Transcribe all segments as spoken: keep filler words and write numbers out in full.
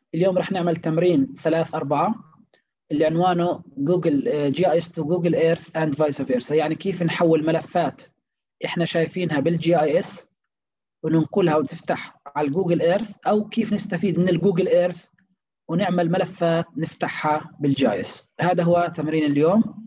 اليوم رح نعمل تمرين ثلاث أربعة اللي عنوانه جوجل جي اي اس تو جوجل ايرث اند فايس فيرسا، يعني كيف نحول ملفات احنا شايفينها بالجي اي اس وننقلها وتفتح على الجوجل ايرث، او كيف نستفيد من الجوجل ايرث ونعمل ملفات نفتحها بالجي اي اس. هذا هو تمرين اليوم.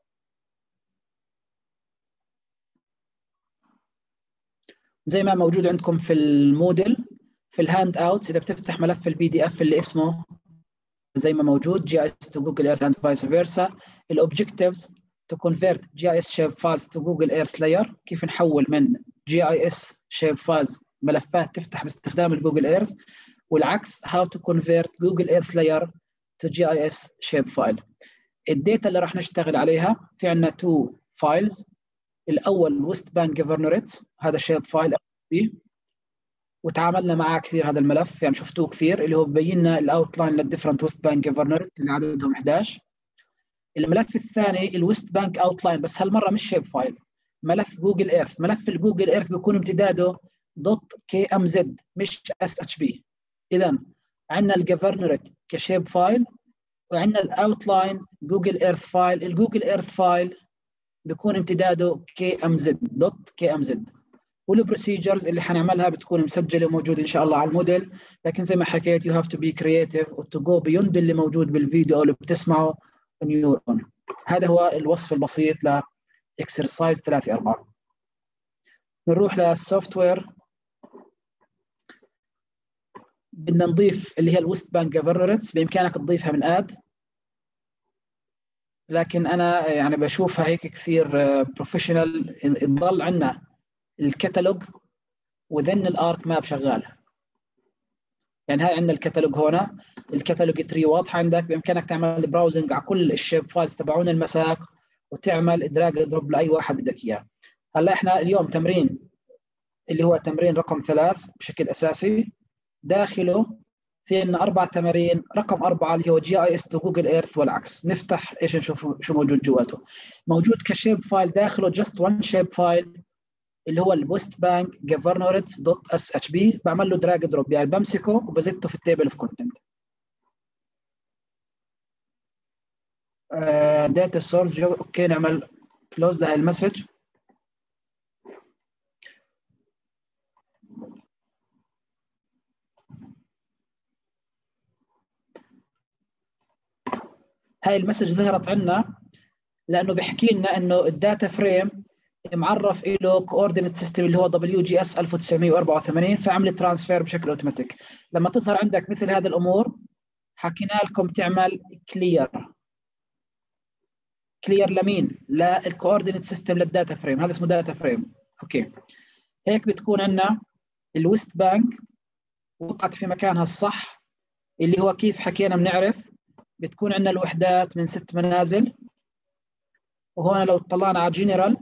زي ما موجود عندكم في الموديل في الهاند اوتس، اذا بتفتح ملف البي دي اف اللي اسمه زي ما موجود جي اي اس تو جوجل ايرث اند فايس فيرسا، الاوبجكتيفز تو كونفيرت جي اي اس شيب فايلز تو جوجل ايرث لاير، كيف نحول من جي اي اس شيب فايلز ملفات تفتح باستخدام الجوجل ايرث، والعكس how to convert Google Earth layer to جي اي اس shape file. الداتا اللي راح نشتغل عليها في عندنا two files. الاول ويست بانك governorates، هذا shape file وتعاملنا معاه كثير هذا الملف، يعني شفتوه كثير، اللي هو ببين لنا الاوتلاين للديفرنت ويست بانك governorates اللي عددهم إحدى عشر. الملف الثاني الويست بانك اوتلاين، بس هالمره مش شيب فايل، ملف جوجل ايرث. ملف الجوجل ايرث بيكون امتداده دوت كي ام زد مش اس اتش بي. اذا عندنا الجفرنوريت كشيب فايل، وعندنا الاوتلاين جوجل ايرث فايل. الجوجل ايرث فايل بيكون امتداده كي ام زد دوت كي ام زد. والبروسيجرز اللي حنعملها بتكون مسجله وموجوده ان شاء الله على الموديل، لكن زي ما حكيت يو هاف تو بي كرييتيف وتو جو بيوند اللي موجود بالفيديو او اللي بتسمعه on your own. هذا هو الوصف البسيط لاكسرسايز ثلاثة أربعة. بنروح للسوفت وير. بدنا نضيف اللي هي الويست بانك جفرنوريتس، بامكانك تضيفها من اد، لكن انا يعني بشوفها هيك كثير بروفيشنال تضل عندنا الكتالوج وذن الارك ماب شغال. يعني هاي عندنا الكتالوج هنا، الكتالوج تري واضحه عندك، بامكانك تعمل براوزنج على كل الشيب فايلز تبعون المساك وتعمل دراج دروب لاي واحد بدك اياه. هلا احنا اليوم تمرين اللي هو تمرين رقم ثلاث بشكل اساسي، داخله في عندنا اربع تمارين. رقم اربعه اللي هو جي اي اس تو جوجل ايرث والعكس، نفتح ايش نشوف شو موجود جواته. موجود كشيب فايل داخله جاست وان شيب فايل اللي هو الويست بانك governorates دوت اس اتش بي. بعمل له دراج دروب، يعني بمسكه وبزته في التيبل اوف كونتنت. داتا سورس اوكي، نعمل كلوز لهي المسج. هاي المسج ظهرت عندنا لانه بيحكي لنا انه الداتا فريم معرف له كوردينيت سيستم اللي هو دبليو جي اس ألف وتسعمية وأربعة وثمانين، فعمل ترانسفير بشكل اوتوماتيك. لما تظهر عندك مثل هذه الامور حكينا لكم تعمل كلير. كلير لمين؟ للكوردينيت سيستم للداتا فريم، هذا اسمه داتا فريم. اوكي، هيك بتكون عندنا الويست بانك وقعت في مكانها الصح، اللي هو كيف حكينا بنعرف بتكون عندنا الوحدات من ست منازل. وهون لو طلعنا على جنرال،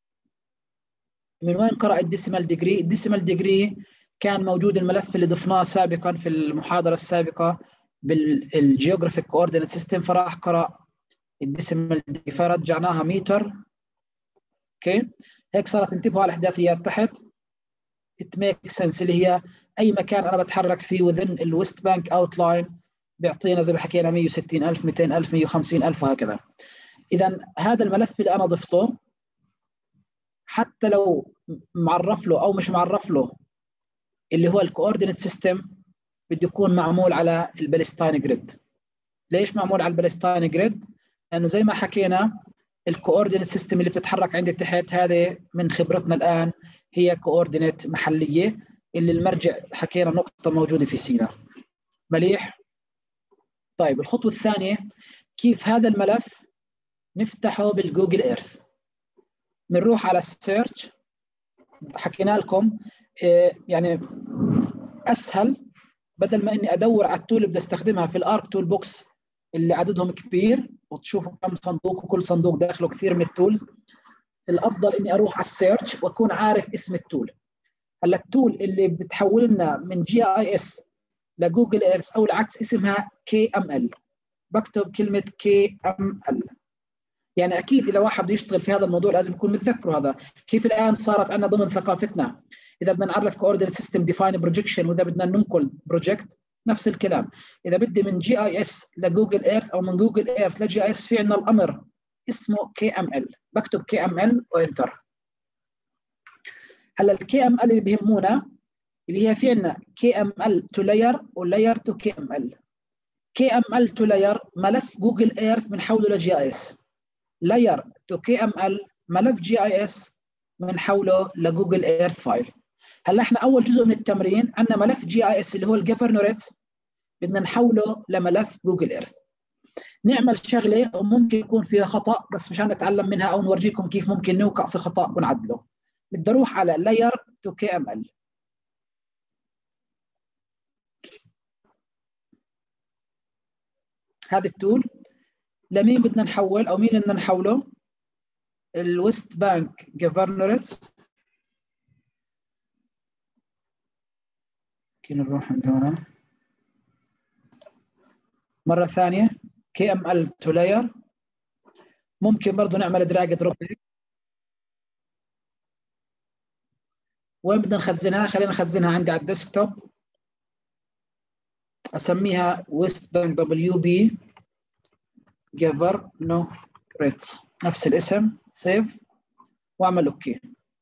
من وين قرأ الديسيمال ديجري؟ الديسيمال ديجري كان موجود الملف اللي ضفناه سابقا في المحاضرة السابقة بالجيوغرافيك كوردينيت سيستم، فراح قرأ الديسيمال ديجري فرجعناها متر. اوكي، هيك صارت انتبهوا على الاحداثيات تحت. it makes sense اللي هي اي مكان انا بتحرك فيه within الويست بانك اوتلاين بيعطينا زي ما حكينا مية وستين ألف مئتين ألف مية وخمسين ألف وهكذا. اذا هذا الملف اللي انا ضفته حتى لو معرف له او مش معرف له اللي هو الكوردينيت سيستم، بده يكون معمول على البالستاين جريد. ليش معمول على البالستاين جريد؟ لانه زي ما حكينا الكوردينيت سيستم اللي بتتحرك عندي تحت هذه من خبرتنا الان هي كوردينيت محليه، اللي المرجع حكينا نقطه موجوده في سيناء. مليح. طيب الخطوه الثانيه كيف هذا الملف نفتحه بالجوجل ايرث. بنروح على السيرش، حكينا لكم إيه يعني اسهل، بدل ما اني ادور على التول اللي بدي استخدمها في الارك تول بوكس اللي عددهم كبير وتشوفوا كم صندوق وكل صندوق داخله كثير من التولز، الافضل اني اروح على السيرش واكون عارف اسم التول. هلا التول اللي بتحول لنا من جي اي اس لجوجل ايرث او العكس اسمها كي ام ال. بكتب كلمه كي ام ال، يعني اكيد اذا واحد بده يشتغل في هذا الموضوع لازم يكون متذكره هذا. كيف الان صارت عندنا ضمن ثقافتنا اذا بدنا نعرف كوردينيت سيستم ديفاين بروجكشن، واذا بدنا ننقل بروجكت نفس الكلام. اذا بدي من جي اي اس لجوجل ايرث او من جوجل ايرث لجي اي اس، في عندنا الامر اسمه كي ام ال، بكتب كي ام ال وانتر. هلا الكي ام ال اللي بيهمونا اللي هي في عندنا كي ام ال تو لاير ولاير تو كي ام ال. كي ام ال تو لاير ملف جوجل ايرث بنحوله لجي اي اس، لاير تو كي ام ال ملف جي اي اس بنحوله لجوجل ايرث فايل. هلا احنا اول جزء من التمرين عندنا ملف جي اي اس اللي هو الجفرنوريتس، بدنا نحوله لملف جوجل ايرث. نعمل شغله وممكن يكون فيها خطا، بس مشان نتعلم منها او نورجيكم كيف ممكن نوقع في خطا ونعدله. بدي اروح على لاير تو كي ام ال. هذا التول لمين بدنا نحول او مين بدنا نحوله؟ الويست بانك جفرنوريتس. ممكن نروح عند هنا مره ثانيه كي ام ال تو لاير. ممكن برضه نعمل دراج دروب. وين بدنا نخزنها؟ خلينا نخزنها عندي على الديسكتوب، اسميها ويست بانك دبليو بي جفرنوريتس، نفس الاسم، سيف واعمل اوكي.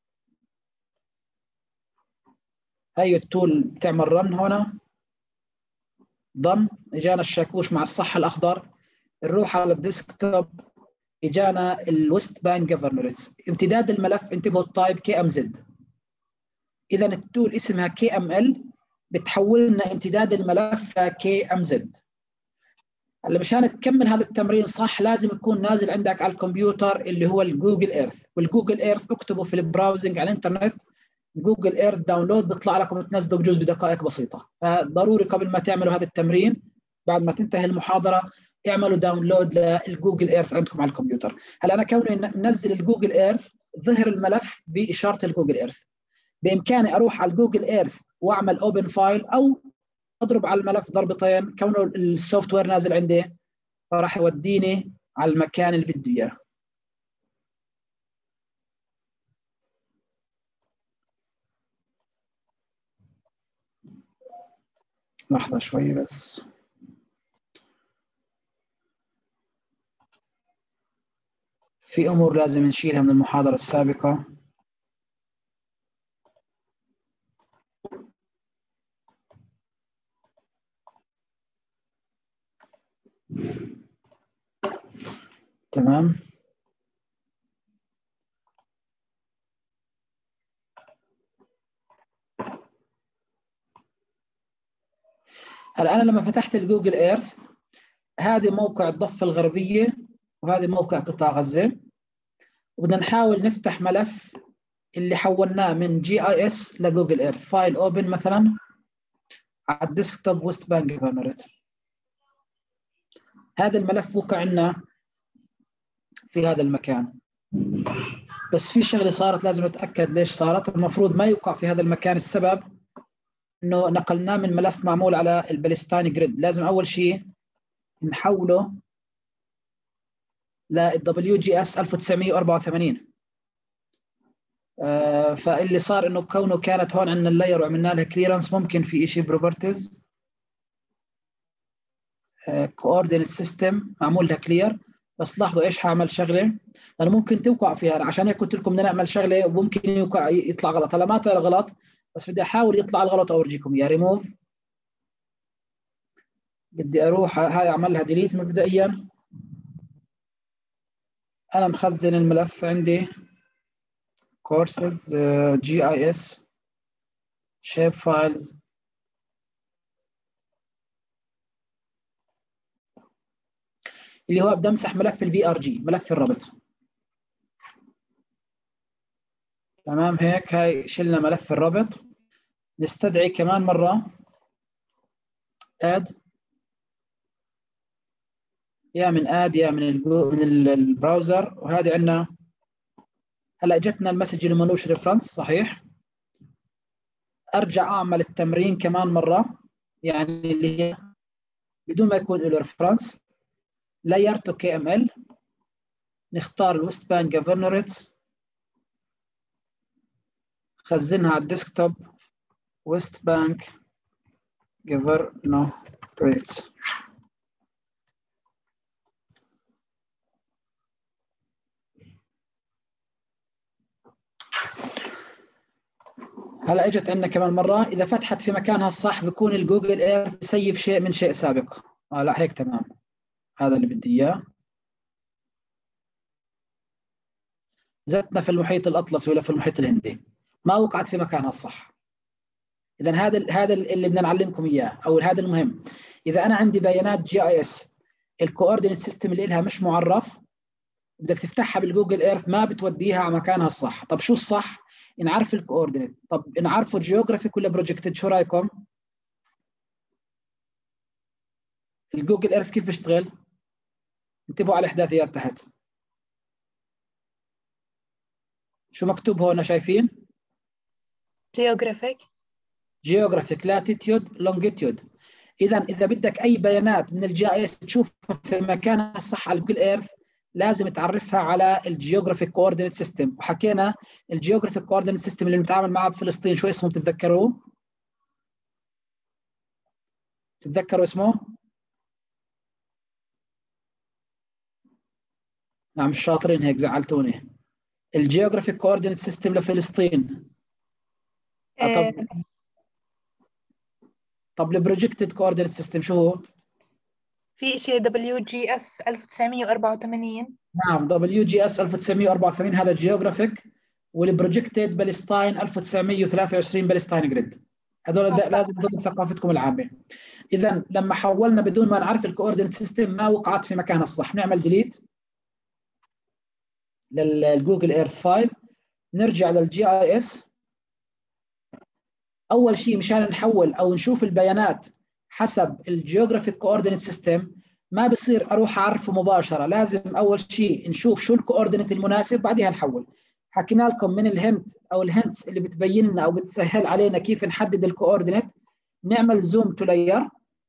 هي التول بتعمل رن هنا، ضن. اجانا الشاكوش مع الصح الاخضر. نروح على الديسكتوب، اجانا الويست بانك جفرنوريتس. امتداد الملف انتبهوا التايب كي ام زد. اذا التول اسمها كي ام ال، بتحول لنا امتداد الملف لكي ام زد. هلا مشان تكمل هذا التمرين صح لازم يكون نازل عندك على الكمبيوتر اللي هو الجوجل ايرث. والجوجل ايرث اكتبه في البراوزنج على الانترنت جوجل ايرث داونلود، بيطلع لكم تنزلوا بجوز بدقائق بسيطه. فضروري قبل ما تعملوا هذا التمرين بعد ما تنتهي المحاضره اعملوا داونلود للجوجل ايرث عندكم على الكمبيوتر. هلا انا كوني ننزل الجوجل ايرث ظهر الملف باشاره الجوجل ايرث، بامكاني اروح على الجوجل ايرث واعمل اوبن فايل او اضرب على الملف ضربتين، كونه السوفت وير نازل عندي فراح يوديني على المكان اللي بدي اياه. لحظه شوي بس. في امور لازم نشيلها من المحاضره السابقه. تمام. هلا انا لما فتحت الجوجل ايرث، هذه موقع الضفه الغربيه وهذه موقع قطاع غزه، وبدنا نحاول نفتح ملف اللي حولناه من جي اي اس لجوجل ايرث. فايل اوبن مثلا على الديسكتوب ويست بانك جفرنوريتس. هذا الملف وقع عندنا في هذا المكان، بس في شغله صارت لازم اتاكد ليش صارت. المفروض ما يوقع في هذا المكان، السبب انه نقلناه من ملف معمول على البالستاين جريد. لازم اول شيء نحوله للدبليو جي اس ألف وتسعمية وأربعة وثمانين. آه فاللي صار انه كونه كانت هون عندنا اللاير وعملنا لها كليرنس، ممكن في شيء بروبرتيز كوردينيت سيستم معمول لها كلير. بس لاحظوا ايش هعمل شغله، انا ممكن توقع فيها، عشان هيك قلت لكم بدنا نعمل شغله وممكن يوقع يطلع غلط. هلا ما طلع غلط، بس بدي احاول يطلع الغلط اورجيكم اياه. ريموف، بدي اروح هاي اعملها ديليت مبدئيا. انا مخزن الملف عندي كورسز جي اي اس شيب فايلز. اللي هو بدي امسح ملف البي ار جي، ملف الربط. تمام هيك، هاي شلنا ملف الربط. نستدعي كمان مره اد، يا من اد يا من من البراوزر. وهذه عندنا هلا اجتنا المسج اللي ملوش ريفرنس، صحيح. ارجع اعمل التمرين كمان مره، يعني اللي هي بدون ما يكون له ريفرنس. لاير تو كي ام ال، نختار الويست بانك جفرنوريتس، خزنها على الديسكتوب ويست بانك governorates. هلا اجت عندنا كمان مره، اذا فتحت في مكانها الصح بيكون الجوجل ايرث يسيف شيء من شيء سابق. اه لا هيك تمام، هذا اللي بدي اياه. زتنا في المحيط الاطلسي ولا في المحيط الهندي، ما وقعت في مكانها الصح. اذا هذا هذا اللي بدنا نعلمكم اياه، او هذا المهم. اذا انا عندي بيانات جي اي اس الكوردينيت سيستم اللي لها مش معرف، بدك تفتحها بالجوجل ايرث ما بتوديها على مكانها الصح. طب شو الصح؟ نعرف الكوردينيت. طب نعرفه جيوغرافيك ولا بروجكتد؟ شو رايكم؟ الجوجل ايرث كيف بيشتغل؟ انتبهوا على الاحداثيات تحت. شو مكتوب هون شايفين؟ جيوغرافيك. جيوغرافيك لاتيتيود لونجيتيود. اذا اذا بدك اي بيانات من الجي اي اس تشوفها في مكانها الصح على جوجل ايرث لازم تعرفها على الجيوغرافيك كوردينيت سيستم. وحكينا الجيوغرافيك كوردينيت سيستم اللي بنتعامل معه بفلسطين شو اسمه بتتذكروه؟ تتذكروا اسمه؟ نعم مش شاطرين هيك، زعلتوني. الجيوغرافيك كوردينيت سيستم لفلسطين. آه. طب طب البروجكتد كوردينيت سيستم شو هو؟ في شيء دبليو جي اس ألف وتسعمية وأربعة وثمانين. نعم دبليو جي اس ألف وتسعمية وأربعة وثمانين هذا جيوغرافيك، والبروجكتد بالستاين ألف وتسعمية وثلاثة وعشرين بالستاين جريد. هذول لازم ضمن ثقافتكم العامه. اذا لما حولنا بدون ما نعرف الكوردينيت سيستم ما وقعت في مكانها الصح، نعمل ديليت للجوجل ايرث فايل، نرجع للجي اي اس. اول شيء مشان نحول او نشوف البيانات حسب الجيوغرافيك كوردينيت سيستم ما بصير اروح اعرفه مباشره، لازم اول شيء نشوف شو الكوردينيت المناسب بعدها نحول. حكينا لكم من الهنت او الهنتس اللي بتبين لنا او بتسهل علينا كيف نحدد الكوردينيت، نعمل زوم تو لاير.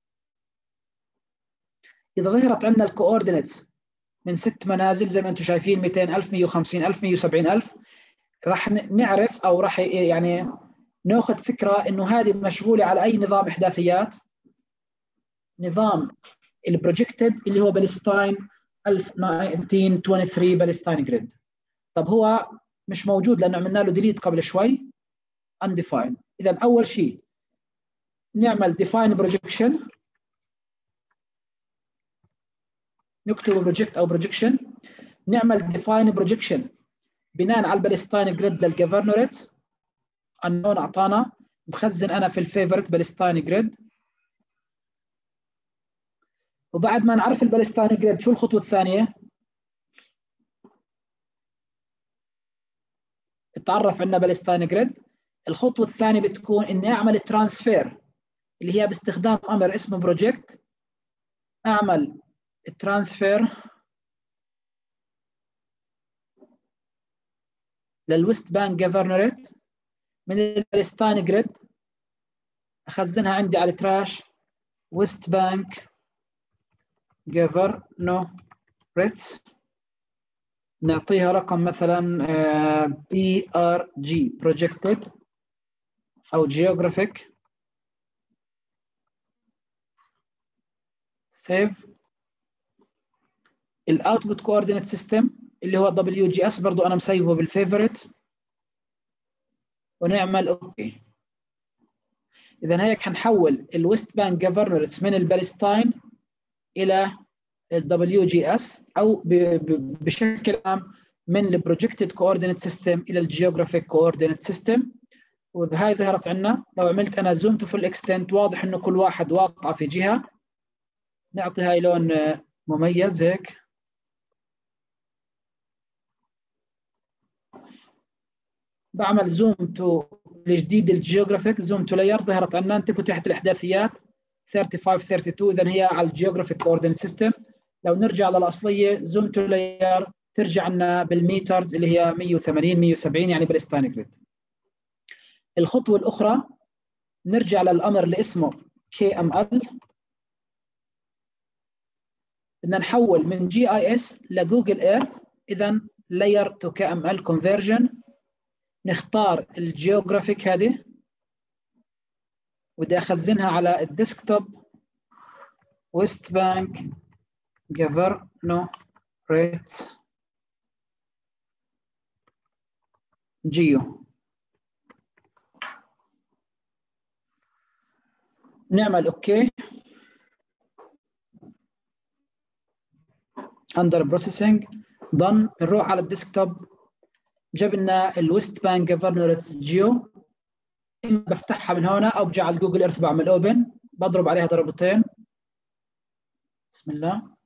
اذا ظهرت عندنا الكوردينيتس من ست منازل زي ما انتم شايفين مئتين ألف مئة وخمسين ألف مئة وسبعين ألف، راح نعرف او راح يعني ناخذ فكره انه هذه مشغوله على اي نظام احداثيات. نظام البروجكتد اللي هو بالستاين ألف وتسعمية واثنين وعشرين بالستاين جريد. طب هو مش موجود لانه عملنا له ديليت قبل شوي undefined. اذا اول شيء نعمل define projection، نكتب بروجكت او بروجكشن، نعمل define projection بناء على البالستاين جريد للجفرنوريت unknown اعطانا، مخزن انا في الفيفورت بالستاين جريد. وبعد ما نعرف البالستاين جريد شو الخطوه الثانيه؟ تعرف عندنا بالستاين جريد. الخطوه الثانيه بتكون اني اعمل ترانسفير اللي هي باستخدام امر اسمه بروجكت، اعمل الترانسفير للويست بانك جفرنوريت من البالستاين جريد، اخزنها عندي على التراش ويست بانك جفرنوريتس، نعطيها رقم مثلا بي ار جي projected او geographic save. الاوتبوت كوردينيت سيستم اللي هو دبليو جي اس برضو انا مسيبه بالفيفورت، ونعمل اوكي. اذا هيك حنحول الويست بانك جفرنوريتس من البالستاين الى الدبليو جي اس، او بشكل عام من البروجكتد كوردينيت سيستم الى الجيوغرافيك كوردينيت سيستم. وهاي ظهرت عندنا. لو عملت انا زوم تو فول اكستنت واضح انه كل واحد واقع في جهه. نعطي هاي لون مميز هيك. بعمل زوم تو الجديد الجيوغرافيك زوم تو لاير، ظهرت عندنا. انتبهوا تحت الاحداثيات خمسة وثلاثين اثنين وثلاثين، اذا هي على الجيوغرافيك كوردينيت سيستم. لو نرجع للاصليه زوم تو لاير ترجع لنا بالميترز اللي هي مئة وثمانين مئة وسبعين يعني بالستاين جريد. الخطوه الاخرى نرجع للامر اللي اسمه كي ام ال، بدنا نحول من جي اي اس لجوجل ايرث. اذا لاير تو كي ام ال كونفرجن، نختار الجيوغرافيك هذه بدي اخزنها على الديسكتوب ويست بانك جوفرنوريت جيو. نعمل اوكي. اندر بروسيسنج done. نروح على الديسكتوب، جاب لنا الويست بانك جوفرنوريت جيو. اما بفتحها من هنا او برجع على جوجل ايرث بعمل اوبن، بضرب عليها ضربتين. بسم الله.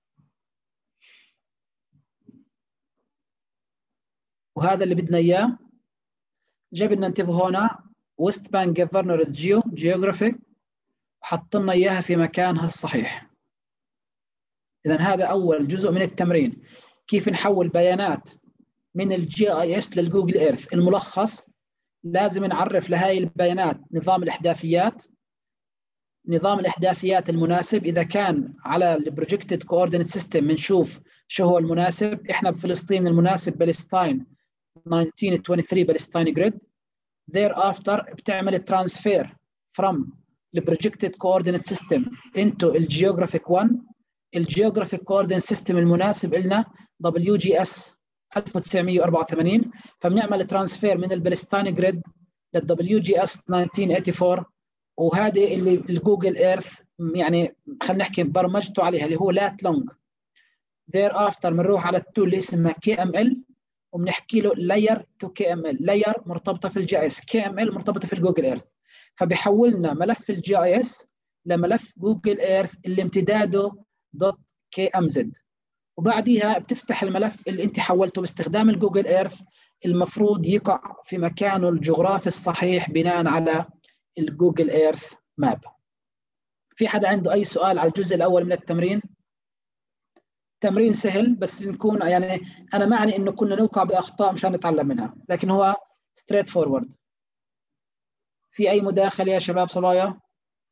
وهذا اللي بدنا اياه. جاب لنا انتبهوا هنا ويست بانك جوفرنوريت جيو جيوغرافيك، وحط لنا اياها في مكانها الصحيح. اذا هذا اول جزء من التمرين، كيف نحول بيانات من الجي اي اس للجوجل ايرث. الملخص لازم نعرف لهي البيانات نظام الاحداثيات، نظام الاحداثيات المناسب. اذا كان على البروجكتد كوردينيت سيستم بنشوف شو هو المناسب. احنا بفلسطين المناسب بالستاين ألف وتسعمية واثنين وعشرين بالستاين جريد. thereafter بتعمل ترانسفير from البروجكتد كوردينيت سيستم into الجيوغرافيك واحد. الجيوغرافيك كوردينيت سيستم المناسب لنا دبليو جي اس ألف وتسعمية وأربعة وثمانين، فبنعمل ترانسفير من البالستاين جريد للدبليو جي اس ألف وتسعمية وأربعة وثمانين. وهذه اللي الجوجل ايرث يعني خلينا نحكي برمجته عليها اللي هو لات لونج. thereafter بنروح على التول اللي اسمها كي ام ال وبنحكي له لاير تو كي ام ال. لاير مرتبطه في الجي اس، كي ام ال مرتبطه في الجوجل ايرث، فبيحولنا ملف الجي اي اس لملف جوجل ايرث اللي امتداده دوت كي ام زد. وبعديها بتفتح الملف اللي انت حولته باستخدام الجوجل ايرث، المفروض يقع في مكانه الجغرافي الصحيح بناء على الجوجل ايرث ماب. في حدا عنده اي سؤال على الجزء الاول من التمرين؟ تمرين سهل، بس نكون يعني انا معني انه كنا نوقع باخطاء مشان نتعلم منها، لكن هو ستريت فورورد. في اي مداخله يا شباب صبايا؟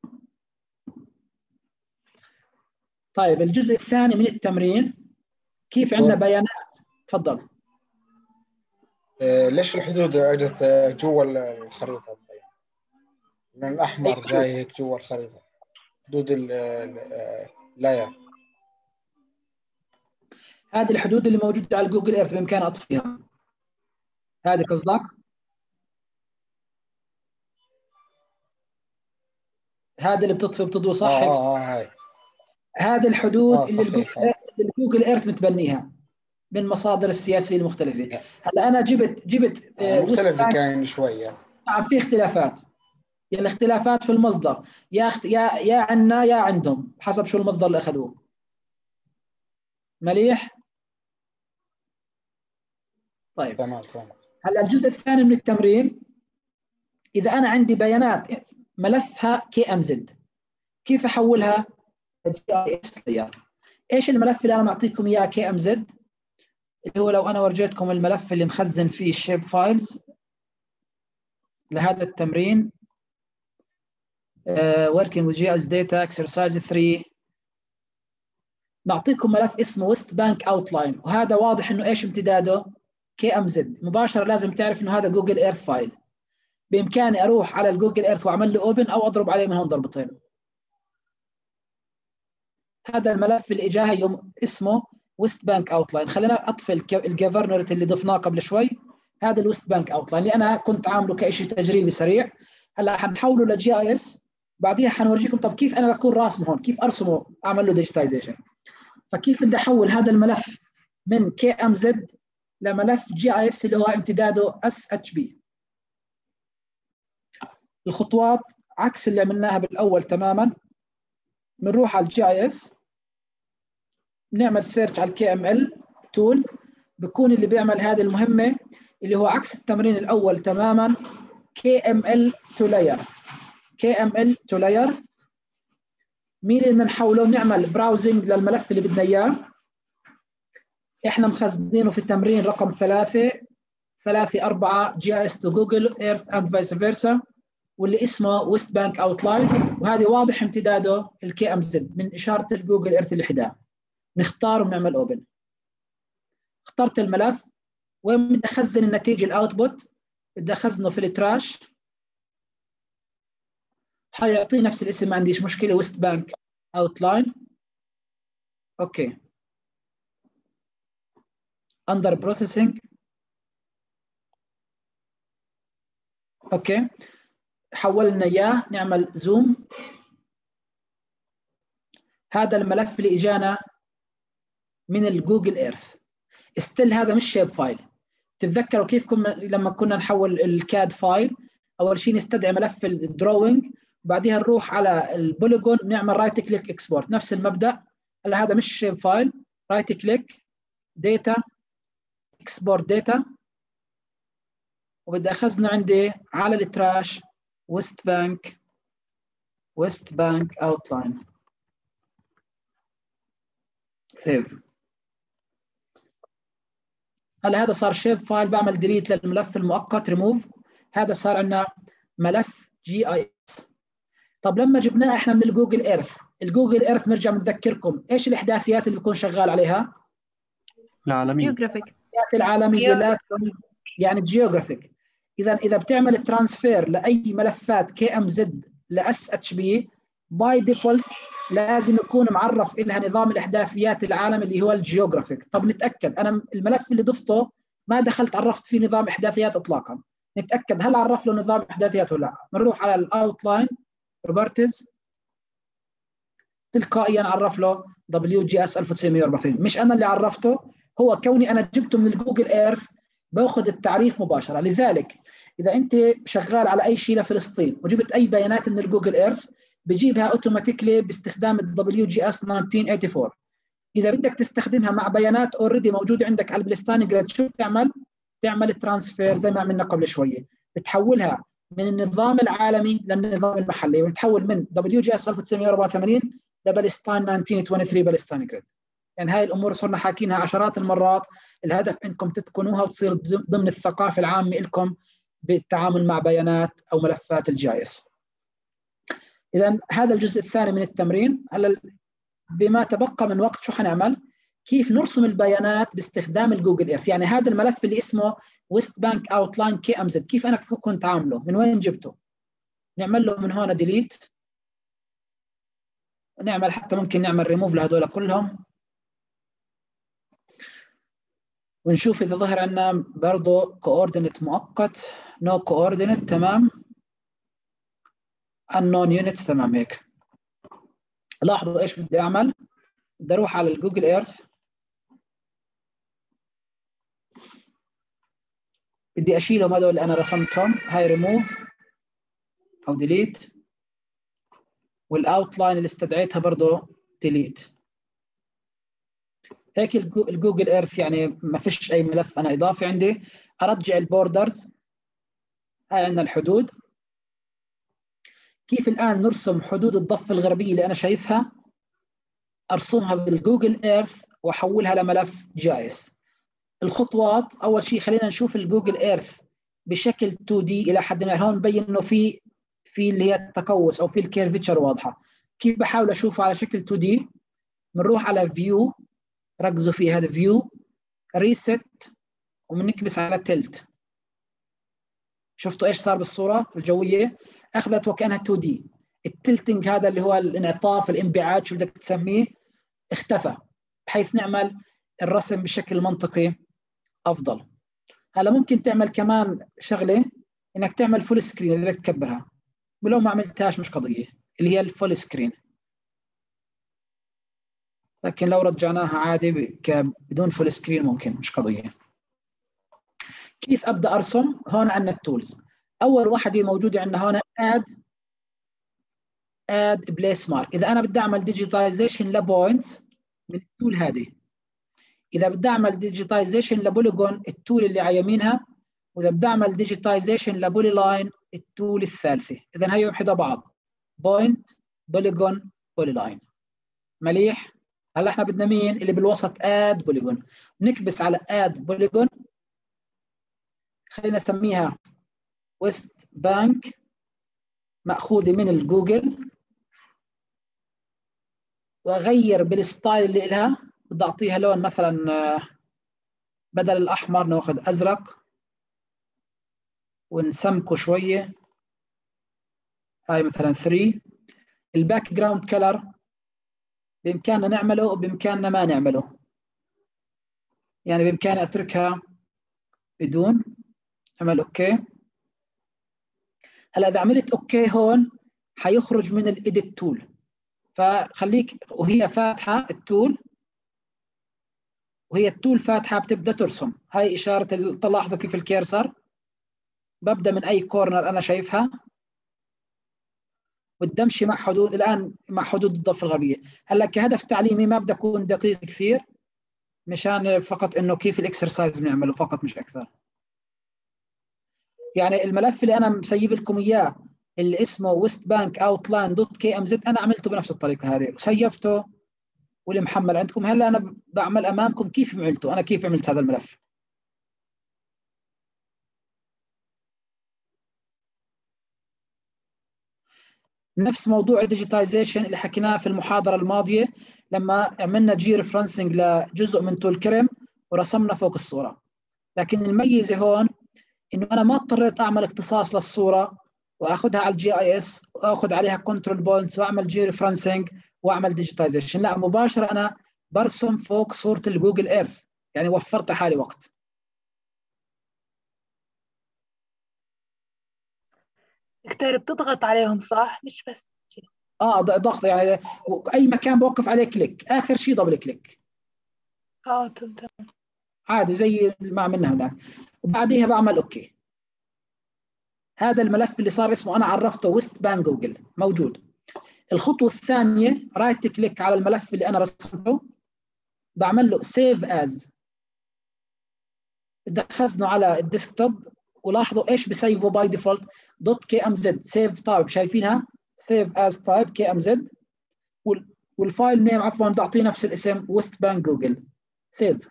طيب الجزء الثاني من التمرين كيف عندنا بيانات. تفضل. آه ليش الحدود اجت جوا الخريطه؟ من الاحمر جاي هيك جوا الخريطه، حدود اللاير. هذه الحدود اللي موجوده على جوجل ايرث بامكاني اطفيها. هذه قصدك؟ هذا اللي بتطفي وبتضوي صح؟ اه اه, آه هاي هذه الحدود آه اللي الجوجل, الجوجل ايرث متبنيها من مصادر السياسيه المختلفه. هلا انا جبت جبت آه مختلفه كان شويه. نعم في اختلافات، يعني الاختلافات في المصدر، يا اخت... يا يا عنا يا عندهم، حسب شو المصدر اللي اخذوه. مليح. طيب تمام تمام. هلا الجزء الثاني من التمرين، اذا انا عندي بيانات ملفها كي ام زد، كيف احولها جي اي اس لاير؟ ايش الملف اللي انا معطيكم اياه كي ام زد؟ اللي هو لو انا ورجيتكم الملف اللي مخزن فيه الشيب فايلز لهذا التمرين uh, working with جي اس data exercise ثلاثة، بعطيكم ملف اسمه ويست بانك اوتلاين، وهذا واضح انه ايش امتداده؟ كي ام زد. مباشره لازم تعرف انه هذا جوجل ايرث فايل. بامكاني اروح على الجوجل ايرث واعمل له اوبن او اضرب عليه من هون ضربتين. هذا الملف اللي اجاه يوم اسمه ويست بانك اوتلاين. خلينا اطفي الجوفرنوريت اللي ضفناه قبل شوي. هذا الويست بانك اوتلاين اللي انا كنت عامله كشيء تجريبي سريع. هلا حنحوله لجي اي اس، بعديها حنورجيكم طب كيف انا بكون راسمه هون، كيف ارسمه، اعمل له ديجيتايزيشن. فكيف بدي احول هذا الملف من كي ام زد لملف جي اي اس اللي هو امتداده اس اتش بي. الخطوات عكس اللي عملناها بالاول تماما. بنروح على الجي اي اس، بنعمل سيرش على الكي ام ال تول، بكون اللي بيعمل هذه المهمه اللي هو عكس التمرين الاول تماما، كي ام ال تو لاير. كي ام ال تو لاير مين اللي بنحوله؟ نعمل براوزنج للملف اللي بدنا اياه. احنا مخزنينه في التمرين رقم ثلاثة ثلاثة أربعة جي اس تو جوجل ايرث اند فايس فيرسا، واللي اسمه ويست بانك اوتلاين، وهذه واضح امتداده الكي ام زد من اشاره الجوجل ايرث اللي حداه. نختار ونعمل اوبن. اخترت الملف، وين بدي اخزن النتيجه الاوتبوت؟ بدي اخزنه في التراش. حيعطيه نفس الاسم، ما عنديش مشكله، ويست بانك اوتلاين. اوكي اندر بروسيسنج. اوكي حول لنا اياه، نعمل زوم. هذا الملف اللي اجانا من الجوجل ايرث، استيل هذا مش شيب فايل. تتذكروا كيف كنا لما كنا نحول الكاد فايل؟ اول شيء نستدعي ملف الدروينج، وبعديها نروح على البوليجون نعمل رايت كليك اكسبورت، نفس المبدا. هلا هذا مش شيب فايل، رايت كليك داتا اكسبورت داتا، وبدي اخزنه عندي على التراش ويست بانك ويست بانك اوتلاين سيف. هلا هذا صار شيب فايل، بعمل ديليت للملف المؤقت ريموف، هذا صار عندنا ملف جي اي اس. طب لما جبناه احنا من الجوجل ايرث، الجوجل ايرث نرجع بنذكركم ايش الاحداثيات اللي بيكون شغال عليها؟ العالمية. جيوغرافيك. الاحداثيات العالميه، لا يعني جيوغرافيك. اذا اذا بتعمل ترانسفير لاي ملفات كي ام زد لاس اتش بي، باي ديفولت لازم يكون معرف لها نظام الاحداثيات العالمي اللي هو الجيوغرافيك. طب نتاكد، انا الملف اللي ضفته ما دخلت عرفت فيه نظام احداثيات اطلاقا، نتاكد هل عرف له نظام احداثيات ولا لا؟ بنروح على الاوتلاين بروبرتيز، تلقائيا عرف له دبليو جي اس ألف وتسعمية وأربعة وثمانين. مش انا اللي عرفته، هو كوني انا جبته من الجوجل ايرث باخذ التعريف مباشره. لذلك اذا انت شغال على اي شيء لفلسطين وجبت اي بيانات من الجوجل ايرث بجيبها اوتوماتيكلي باستخدام الدبليو جي اس ألف وتسعمية وثمانية وثمانين. اذا بدك تستخدمها مع بيانات اوريدي موجوده عندك على البلستاني جريد، شو بتعمل؟ تعمل ترانسفير زي ما عملنا قبل شويه، بتحولها من النظام العالمي للنظام المحلي، وتحول من دبليو جي اس ألف وتسعمية وأربعة وثمانين لبلستاين ألف وتسعمية واثنين وعشرين بلستاني جريد. يعني هاي الامور صرنا حاكينها عشرات المرات، الهدف انكم تتقنوها وتصير ضمن الثقافه العامه لكم بالتعامل مع بيانات او ملفات الجايس. اذا هذا الجزء الثاني من التمرين. هلا بما تبقى من وقت شو حنعمل؟ كيف نرسم البيانات باستخدام الجوجل ايرث. يعني هذا الملف اللي اسمه ويست بانك اوتلاين كي ام زد، كيف انا كنت عامله؟ من وين جبته؟ نعمل له من هون ديليت، نعمل حتى ممكن نعمل ريموف لهذول كلهم، ونشوف اذا ظهر عندنا برضه كوردينيت مؤقت، نو كوردينيت تمام، unknown units تمام. هيك لاحظوا ايش بدي اعمل؟ بدي اروح على الجوجل ايرث، بدي اشيلهم هذول اللي انا رسمتهم، هاي ريموف او ديليت، والاوتلاين اللي استدعيتها برضه ديليت. هيك الجوجل ايرث يعني ما فيش اي ملف انا اضافي عندي. ارجع البوردرز، هاي عندنا الحدود. كيف الان نرسم حدود الضفه الغربيه اللي انا شايفها؟ ارسمها بالجوجل ايرث واحولها لملف جايس. الخطوات، اول شيء خلينا نشوف الجوجل ايرث بشكل اثنين دي الى حد ما. هون مبين انه في في اللي هي التقوس او في الكيرفتشر واضحه. كيف بحاول اشوفه على شكل اثنين دي؟ بنروح على فيو، ركزوا في هذا فيو، ريست، وبنكبس على تلت. شفتوا ايش صار بالصوره الجويه؟ اخذت وكانها اثنين دي. التلتنج هذا اللي هو الانعطاف، الانبعاج، شو بدك تسميه، اختفى، بحيث نعمل الرسم بشكل منطقي افضل. هلا ممكن تعمل كمان شغله، انك تعمل فول سكرين اذا بدك تكبرها، ولو ما عملتهاش مش قضيه، اللي هي الفول سكرين. لكن لو رجعناها عادي بدون فول سكرين ممكن، مش قضيه. كيف ابدا ارسم؟ هون عندنا التولز. اول واحده موجوده عندنا هون اد اد بليس مارك. اذا انا بدي اعمل ديجيتايزيشن لبوينتس من التول هذه، اذا بدي اعمل ديجيتايزيشن لبوليجون التول اللي على يمينها، واذا بدي اعمل ديجيتايزيشن لبولي لاين التول الثالثه. اذا هيهم حدا بعض، بوينت، بوليجون، بولي لاين. مليح. هلا احنا بدنا مين اللي بالوسط؟ اد بوليجون. نكبس على اد بوليجون، خلينا نسميها ويست بانك، ماخوذه من الجوجل، واغير بالستايل اللي لها. بدي اعطيها لون مثلا بدل الاحمر ناخذ ازرق، ونسمكه شويه، هاي مثلا ثلاثة. الباك جراوند كلر بإمكاننا نعمله وبإمكاننا ما نعمله، يعني بإمكاني أتركها بدون، أعمل أوكي. هلا إذا عملت أوكي هون حيخرج من الإيديت تول، فخليك وهي فاتحة التول، وهي التول فاتحة بتبدأ ترسم. هاي إشارة تلاحظوا كيف الكيرسر ببدأ من أي كورنر أنا شايفها، والدمشي مع حدود الآن مع حدود الضفة الغربية. هلا كهدف تعليمي ما بدي أكون دقيق كثير، مشان فقط إنه كيف الإكسرسايز بنعمله فقط مش أكثر. يعني الملف اللي أنا مسيب لكم إياه اللي اسمه ويست بانك اوتلاين دوت كي ام زد أنا عملته بنفس الطريقة هذه وسيفته واللي محمل عندكم. هلا أنا بعمل أمامكم كيف عملته، أنا كيف عملت هذا الملف. نفس موضوع الديجيتايزيشن اللي حكيناه في المحاضرة الماضية لما عملنا جي ريفرنسنج لجزء من تول كريم ورسمنا فوق الصورة. لكن الميزة هون إنه أنا ما اضطريت أعمل اختصاص للصورة وأخذها على الجي آي إس وأخذ عليها كنترول بوينتس وأعمل جي ريفرنسنج وأعمل ديجيتايزيشن، لا مباشرة أنا برسم فوق صورة الجوجل إيرث، يعني وفرت حالي وقت. دكتور بتضغط عليهم صح؟ مش بس اه ضغط، يعني اي مكان بوقف عليه كليك، اخر شيء دبل كليك اه تمام عادي زي ما عملنا هناك، وبعديها بعمل اوكي. هذا الملف اللي صار اسمه انا عرفته ويست بانك جوجل موجود. الخطوه الثانيه رايت كليك على الملف اللي انا رسمته، بعمل له سيف از، بدي اخزنه على الديسكتوب. ولاحظوا ايش بسيفه باي ديفولت دوت كي ام زد سيف تايب، شايفينها سيف از تايب كي ام زد، والفايل نيم عفوا بدي اعطيه نفس الاسم ويست بانك جوجل سيف.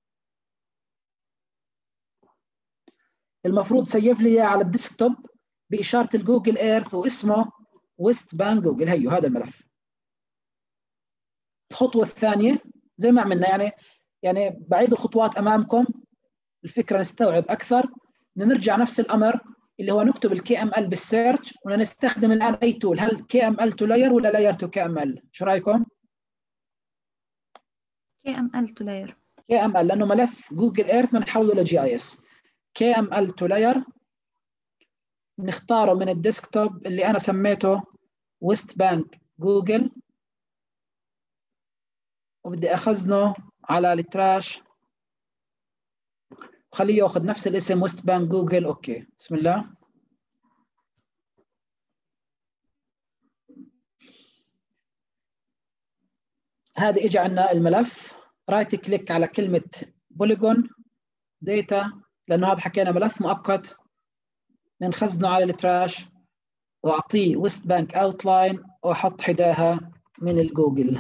المفروض سيف لي اياه على الديسكتوب باشاره الجوجل ايرث واسمه ويست بانك جوجل. هيو هذا الملف. الخطوه الثانيه زي ما عملنا، يعني يعني بعيد الخطوات امامكم الفكره نستوعب اكثر. بدنا نرجع نفس الامر اللي هو نكتب الكي ام ال بالسيرش، ونستخدم الان اي تول، هل كي ام ال تو لاير ولا لاير تو كي ام ال؟ شو رايكم؟ كي ام ال تو لاير. كي ام ال لانه ملف جوجل ايرث بنحوله لجي اي اس. كي ام ال تو لاير نختاره من الديسكتوب اللي انا سميته ويست بانك جوجل، وبدي اخزنه على التراش وخليه ياخذ نفس الاسم ويست بانك جوجل. اوكي بسم الله. هذا اجى عندنا الملف، رايت كليك على كلمه بوليجون داتا لانه هذا حكينا ملف مؤقت، بنخزنه على التراش واعطيه ويست بانك اوتلاين واحط حداها من الجوجل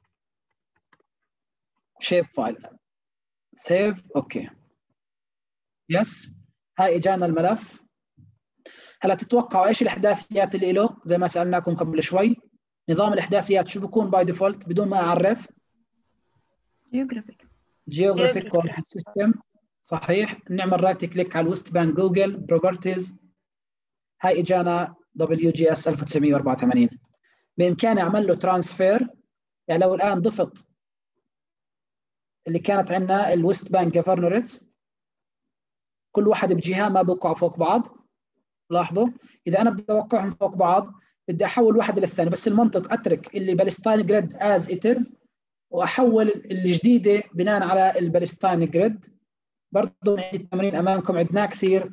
شيب فايل سيف. اوكي يس هاي اجانا الملف. هلا تتوقعوا ايش الاحداثيات اللي له؟ زي ما سالناكم قبل شوي، نظام الاحداثيات شو بيكون باي ديفولت بدون ما اعرف؟ جيوغرافيك. جيوغرافيك كوردينيت سيستم. صحيح. نعمل رايت كليك على الويست بانك جوجل بروبرتيز. هاي اجانا دبليو جي اس ألف وتسعمية وأربعة وثمانين. بامكاني اعمل له ترانسفير، يعني لو الان ضفت اللي كانت عندنا الويست بانك جفرنوريتس كل واحد بجهه ما بوقعوا فوق بعض. لاحظوا اذا انا بدي اوقعهم فوق بعض بدي احول واحد للثاني، بس المنطق اترك اللي بالستاين جريد از ات از واحول الجديده بناء على البالستاين جريد. برضه عندي التمرين امامكم عدناه كثير،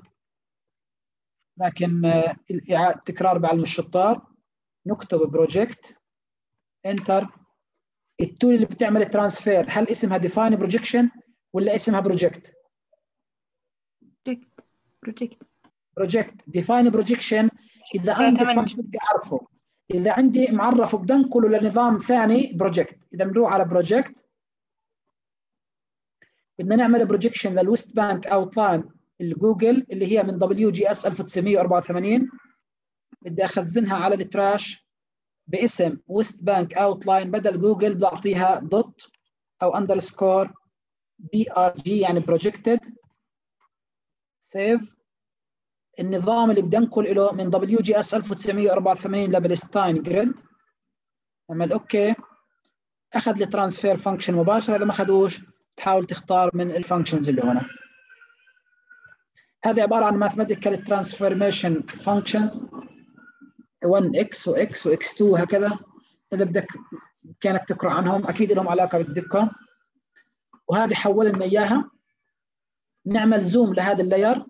لكن الاعاده تكرار بعلم الشطار. نكتب بروجكت انتر. التول اللي بتعمل الترانسفير هل اسمها ديفاين بروجكشن ولا اسمها بروجكت؟ بروجكت بروجكت بروجكت ديفاين بروجكشن. اذا undefined بدي اعرفه، اذا عندي معرفه بدي انقله لنظام ثاني بروجكت. اذا بنروح على بروجكت بدنا نعمل بروجكشن للويست بانك اوتلاين الجوجل اللي هي من دبليو جي اس ألف وتسعمية وأربعة وثمانين. بدي اخزنها على التراش باسم ويست بانك اوتلاين، بدل جوجل بدي اعطيها دوت او اندرسكور بي ار جي يعني بروجكتد. سيف. النظام اللي بدي انقل له من دبليو جي اس ألف وتسعمية وأربعة وثمانين لبلستاين جريد. اعمل اوكي، اخذ لي ترانسفير فانكشن مباشره. اذا ما اخذوش تحاول تختار من الفانكشنز اللي هنا. هذه عباره عن ماثيماتيكال ترانسفورميشن فانكشنز واحد اكس واكس واكس اثنين وهكذا. اذا بدك كانك تقرا عنهم اكيد لهم علاقه بالدقه. وهذه حول لنا اياها. نعمل زوم لهذا اللاير،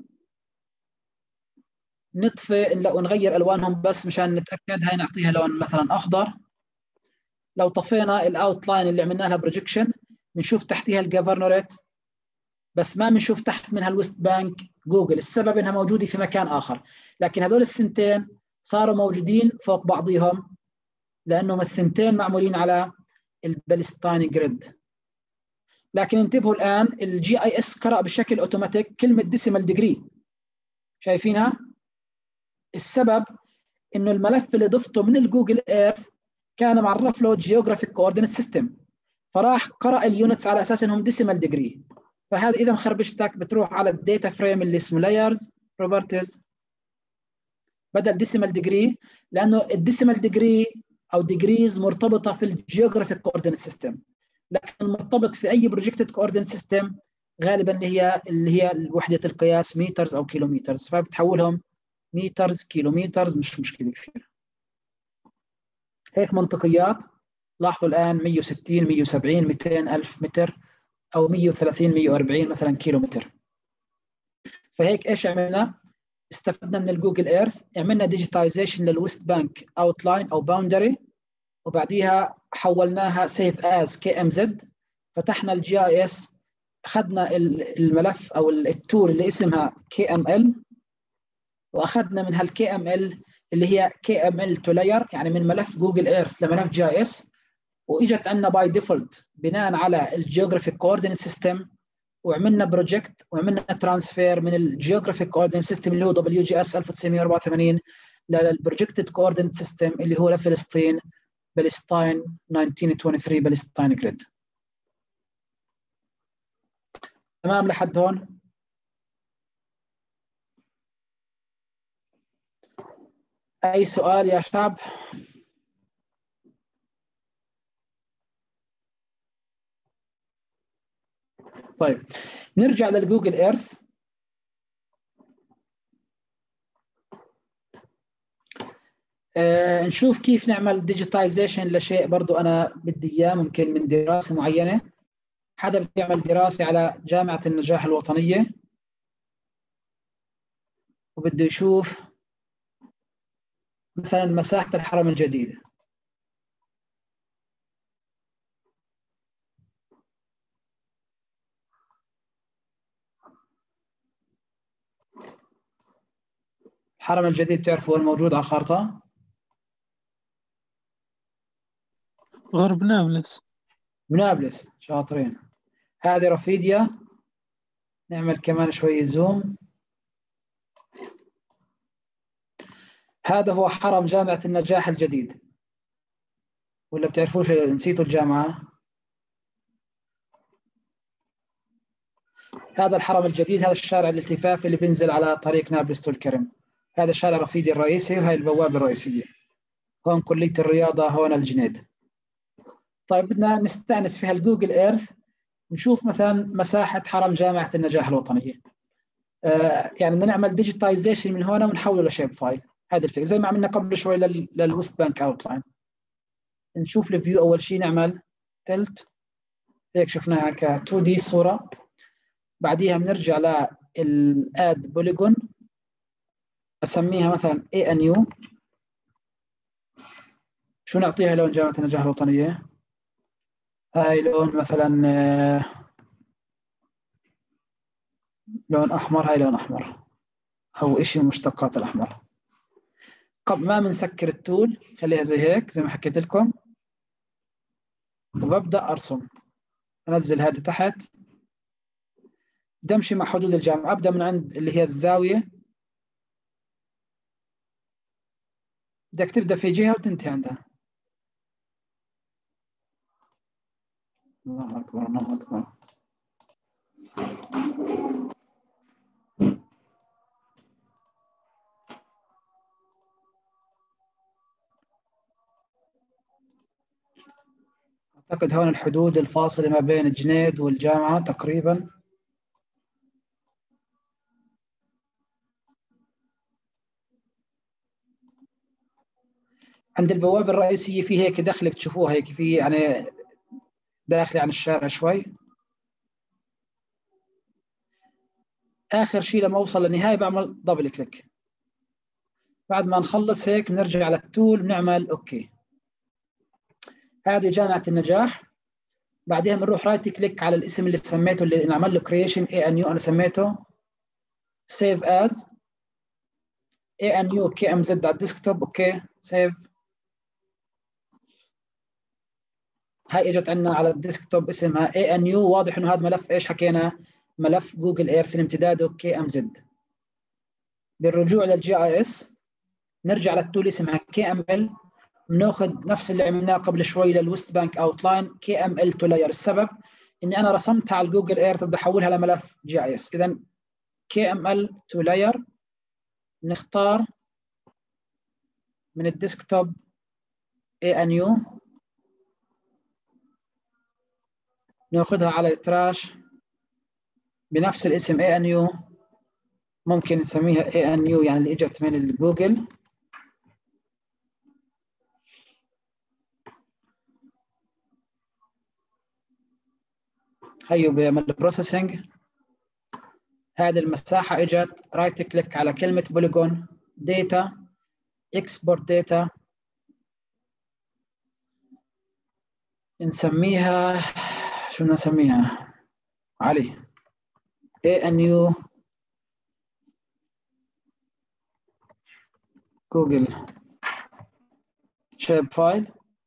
نطفي ونغير الوانهم بس مشان نتاكد. هاي نعطيها لون مثلا اخضر. لو طفينا الاوتلاين اللي عملنا لها بروجكشن بنشوف تحتها الجفرنوريت بس ما بنشوف تحت منها الويست بانك جوجل. السبب انها موجوده في مكان اخر، لكن هذول الثنتين صاروا موجودين فوق بعضهم لانهم الثنتين معمولين على البالستاين جريد. لكن انتبهوا الان الجي اي اس قرأ بشكل اوتوماتيك كلمه ديسيمال ديجري. شايفينها؟ السبب انه الملف اللي ضفته من الجوجل ايرث كان معرف له جيوغرافيك كوردينيت سيستم، فراح قرأ اليونتس على اساس انهم ديسيمال ديجري. فهذا اذا مخربشتك بتروح على الداتا فريم اللي اسمه لايرز بروبرتيز بدل ديسيمال ديجري، لانه الديسيمال ديجري او ديجريز مرتبطه في الجيوغرافيك كوردينيت سيستم، لكن المرتبط في اي بروجكتد كوردينيت سيستم غالبا اللي هي اللي هي وحده القياس مترز او كيلومترز، فبتحولهم مترز كيلومترز مش مشكله كثير. هيك منطقيات. لاحظوا الان مية وستين مية وسبعين مئتين ألف متر او مية وثلاثين مية وأربعين مثلا كيلو متر. فهيك ايش عملنا؟ استفدنا من الجوجل ايرث، عملنا ديجيتايزيشن للويست بانك اوتلاين او باوندري، وبعديها حولناها سيف از كي ام زد. فتحنا الجي اي اس، اخذنا الملف او التول اللي اسمها كي ام ال، واخذنا من هالكي ام ال اللي هي كي ام ال تو لاير، يعني من ملف جوجل ايرث لملف جي اي اس، واجت عندنا باي ديفولت بناء على الجيوغرافيك كوردينيت سيستم. وعملنا بروجكت وعملنا ترانسفير من الجيوغرافيك كوردينيت سيستم اللي هو دبليو جي اس ألف وتسعمية وأربعة وثمانين للبروجكتد كوردينيت سيستم اللي هو لفلسطين بلستاين ألف وتسعمية واثنين وعشرين بلستاين جريد. تمام لحد هون؟ اي سؤال يا شباب؟ طيب نرجع للجوجل ايرث. آه نشوف كيف نعمل ديجيتايزيشن لشيء برضو انا بدي اياه، ممكن من دراسه معينه. حدا بده يعمل دراسه على جامعه النجاح الوطنيه وبده يشوف مثلا مساحه الحرم الجديد. الحرم الجديد تعرفوا وين موجود على الخارطه؟ غرب نابلس. نابلس، شاطرين. هذه رفيديا. نعمل كمان شوي زوم. هذا هو حرم جامعة النجاح الجديد، ولا بتعرفوش نسيتوا الجامعة؟ هذا الحرم الجديد، هذا الشارع الالتفاف اللي بينزل على طريق نابلس الكرم. هذا شارع رفيدي الرئيسي وهي البوابة الرئيسية. هون كلية الرياضة، هون الجنيد. طيب بدنا نستأنس في هالجوجل ايرث نشوف مثلا مساحة حرم جامعة النجاح الوطنية. آه يعني بدنا نعمل ديجيتايزيشن من هون ونحوله لشيب فايل. هذا الفكرة زي ما عملنا قبل شوي للويست بانك اوتلاين. نشوف الفيو اول شيء، نعمل تلت هيك شفناها ك تو دي صورة. بعديها بنرجع للاد بوليجون، اسميها مثلا اي ان يو. شو نعطيها لون جامعة النجاح الوطنية؟ هاي لون مثلا لون احمر، هاي لون احمر او شيء من مشتقات الاحمر. قبل ما بنسكر التول خليها زي هيك زي ما حكيت لكم، وببدا ارسم. انزل هذه تحت، بدي امشي مع حدود الجامعه. ابدا من عند اللي هي الزاويه، بدك تبدا في جهه وتنتهي عندها. الله اكبر الله اكبر. أعتقد هون الحدود الفاصلة ما بين جنيد والجامعة تقريبا. عند البوابة الرئيسية في هيك دخلة بتشوفوها هيك في يعني داخلة عن الشارع شوي. آخر شيء لما أوصل للنهاية بعمل دبل كليك. بعد ما نخلص هيك بنرجع للتول بنعمل أوكي. هذه جامعة النجاح. بعدها بنروح رايت كليك على الاسم اللي سميته اللي نعمل له كرييشن اي ان يو. أنا سميته سيف از اي ان يو كي ام زد على الديسكتوب. أوكي سيف. هاي اجت عندنا على الديسكتوب اسمها اي ان يو. واضح انه هذا ملف ايش حكينا؟ ملف جوجل ايرث امتداده كي ام زد. بالرجوع للجي اي اس نرجع للتول اسمها كي ام ال. بناخذ نفس اللي عملناه قبل شوي للويست بانك اوتلاين كي ام ال تو لاير. السبب اني انا رسمتها على الجوجل ايرث بدي احولها لملف جي اي اس. اذا كي ام ال تو لاير نختار من الديسكتوب اي ان يو ناخذها على التراش بنفس الاسم اي ان يو. ممكن نسميها اي ان يو يعني اللي اجت من الجوجل. هيو بيعمل بروسيسنج. هذه المساحة اجت رايت كليك على كلمة بوليجون داتا اكسبورت داتا. نسميها شو نسميها علي اي ان يو جوجل شيب فايل.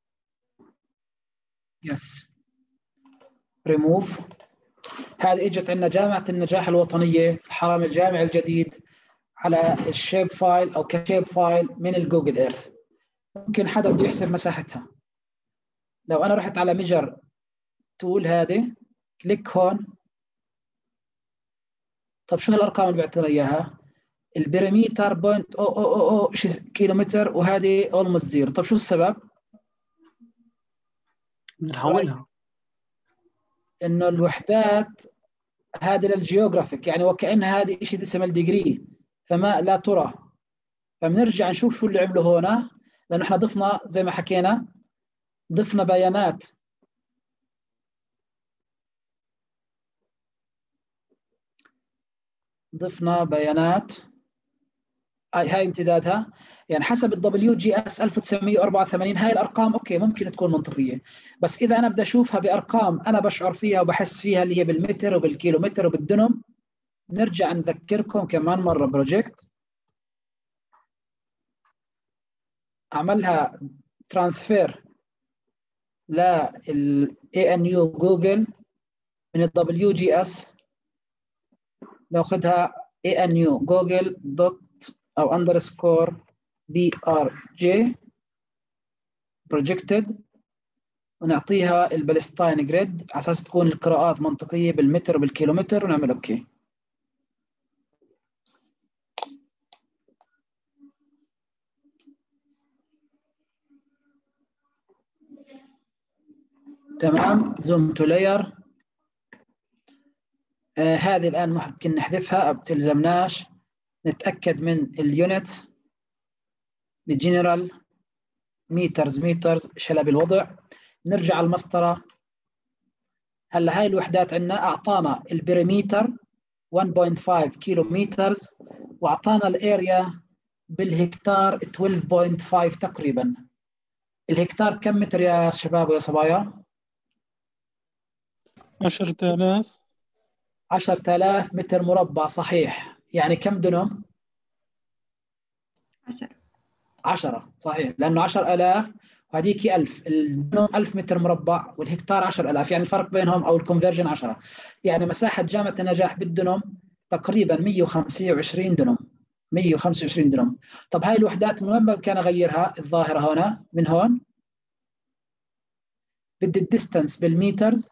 يس ريموف. هذه اجت عندنا جامعة النجاح الوطنية الحرم الجامعي الجديد على الشيب فايل او كشيب فايل من الجوجل ايرث. ممكن حدا بده يحسب مساحتها. لو انا رحت على ميجر تول هذه كليك هون. طب شو هالارقام اللي بيعطينا اياها؟ البريمتر بوينت او او او او كيلومتر وهذه اولموست زيرو. طب شو السبب؟ بنحولها انه الوحدات هذه للجيوغرافيك يعني وكأن هذه شيء ديسيمال ديجري فما لا ترى. فبنرجع نشوف شو اللي عمله هنا لانه احنا ضفنا زي ما حكينا ضفنا بيانات. ضفنا بيانات هاي هاي امتدادها يعني حسب الدبليو جي اس ألف وتسعمية وأربعة وثمانين. هاي الارقام اوكي ممكن تكون منطقيه بس اذا انا بدي اشوفها بارقام انا بشعر فيها وبحس فيها اللي هي بالمتر وبالكيلومتر وبالدنم. نرجع نذكركم كمان مره بروجكت اعملها ترانسفير لل اي ان يو جوجل من الدبليو جي اس. ناخذها اي ان يو جوجل دوت او اندرسكور بي ار جي بروجكتد ونعطيها البالستاين جريد على اساس تكون القراءات منطقيه بالمتر وبالكيلومتر ونعمل اوكي. تمام. زوم تو لاير. آه هذه الان ممكن نحذفها بتلزمناش. نتاكد من اليونتس بالجنرال مترز مترز شلب الوضع. نرجع على المسطره. هلا هاي الوحدات عندنا اعطانا البريمتر واحد فاصلة خمسة كيلو مترز واعطانا الاريا بالهكتار اثناشر فاصلة خمسة تقريبا. الهكتار كم متر يا شباب ويا صبايا؟ عشرة آلاف. عشرة آلاف متر مربع صحيح. يعني كم دنم؟ عشرة. عشرة صحيح لانه عشرة آلاف وهذيك ألف. الدنم ألف متر مربع والهكتار عشرة آلاف يعني الفرق بينهم او الكونفرجن عشرة. يعني مساحه جامعه النجاح بالدنم تقريبا مية وخمسة وعشرين دنم. مية وخمسة وعشرين دنم. طب هاي الوحدات من وين بامكان اغيرها؟ الظاهره هنا من هون بدي الديستانس بالميترز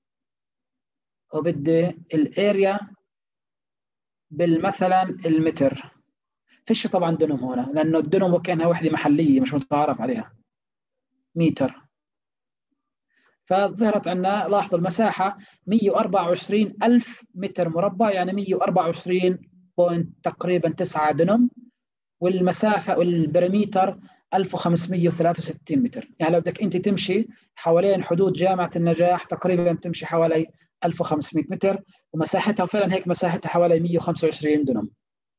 وبدي الاريا بالمثلا المتر. فيش طبعا دنم هنا لانه الدنم وكانها وحده محليه مش متعارف عليها. متر. فظهرت عندنا، لاحظوا المساحة مئة وأربعة وعشرين ألف متر مربع، يعني مئة وأربعة وعشرين بوينت تقريبا تسعة دنم، والمسافة والبريمتر ألف وخمسمئة وثلاثة وستين متر. يعني لو بدك أنت تمشي حوالين حدود جامعة النجاح تقريبا تمشي حوالي ألف وخمسمئة متر، ومساحتها فعلا هيك مساحتها حوالي مئة وخمسة وعشرين دنم.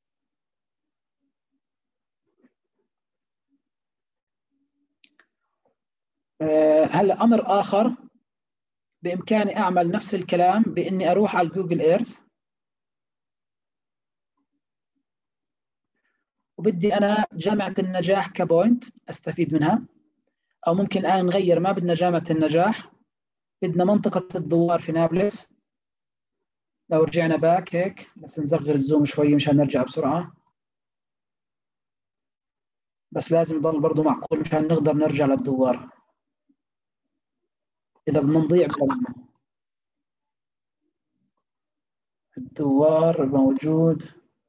هلا أمر آخر، بإمكاني أعمل نفس الكلام بإني أروح على جوجل إيرث، وبدي أنا جامعة النجاح كبوينت أستفيد منها، أو ممكن الآن نغير، ما بدنا جامعة النجاح، بدنا منطقة الدوار في نابلس. لو رجعنا باك هيك، بس نصغر الزوم شوي مشان نرجع بسرعة، بس لازم يضل برضو معقول مشان نقدر نرجع للدوار، إذا بدنا نضيع بلدنا. الدوار موجود،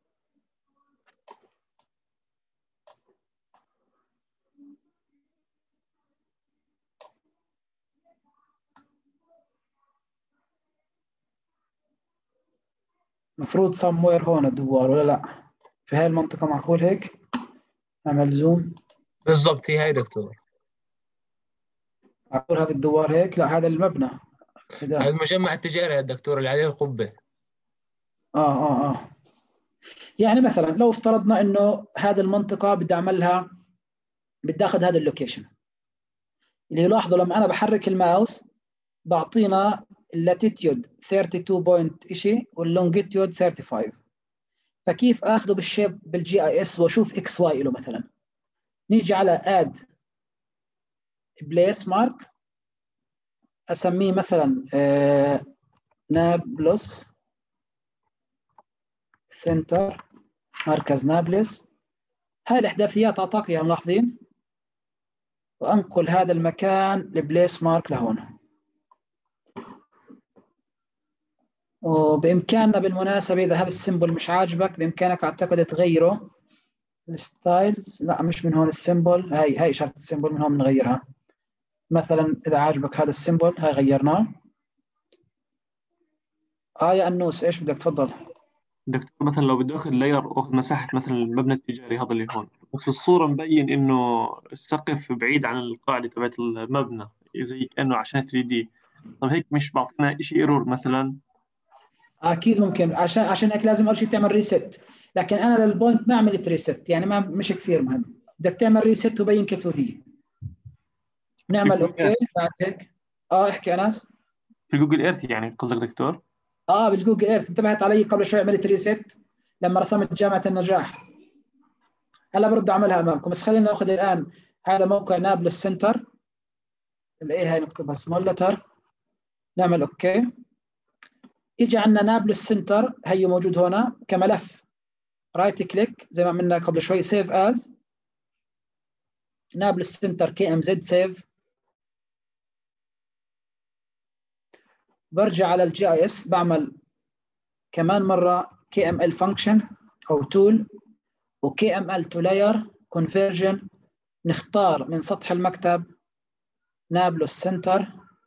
مفروض somewhere هون الدوار ولا لا؟ في هاي المنطقة معقول هيك؟ أعمل زوم. بالضبط، هي هاي دكتور. معقول هذا الدوار هيك؟ لا هذا المبنى. هذا المجمع التجاري يا دكتور اللي عليه القبة. آه آه آه يعني مثلا لو افترضنا إنه هذه المنطقة بدي أعملها، بدي أخذ هذا اللوكيشن اللي يلاحظوا لما أنا بحرك الماوس بعطينا اللاتيتيود ثلاثة وثلاثين بوينت إشي واللونجيتيود خمسة وثلاثين. فكيف اخذه بالشيب بالجي اي اس واشوف اكس واي له؟ مثلا نيجي على اد بليس مارك، اسميه مثلا آه نابلس سنتر، مركز نابلس. هاي الاحداثيات اعطاك اياها، ملاحظين؟ وانقل هذا المكان لبليس مارك لهون. وبامكاننا بالمناسبه اذا هذا السيمبل مش عاجبك بامكانك اعتقد تغيره. الستايلز، لا مش من هون السيمبل، هاي هاي اشاره السيمبل من هون بنغيرها. مثلا اذا عاجبك هذا السيمبل، هاي غيرناه. اه يا انوس ايش بدك؟ تفضل دكتور. مثلا لو بدي اخذ لاير واخذ مساحة مثلا المبنى التجاري هذا اللي هون، بس في الصورة مبين انه السقف بعيد عن القاعدة تبعت المبنى زي كأنه عشان ثري دي. طب هيك مش بعطينا شيء ايرور مثلا؟ اكيد ممكن، عشان عشان هيك لازم اول شيء تعمل ريست. لكن انا للبوينت ما عملت ريست، يعني ما مش كثير مهم. بدك تعمل ريست وبين ك تو دي. نعمل اوكي بعد هيك. اه احكي انس. في جوجل ايرث يعني قصدك دكتور؟ اه بالجوجل ايرث، انتبهت علي قبل شوي عملت ريست لما رسمت جامعه النجاح. هلا برد اعملها امامكم، بس خلينا ناخذ الان هذا موقع نابلس سنتر. الاي هاي نكتبها سمول لتر، نعمل اوكي. يجي عندنا نابلس سنتر، هي موجود هنا كملف. رايت كليك زي ما عملنا قبل شوي، سيف از نابلس سنتر كي ام زد سيف. برجع على الجي اي اس، بعمل كمان مره كي ام ال فانكشن او تول، وكي ام ال تو لاير كونفرجن. نختار من سطح المكتب نابلس سنتر،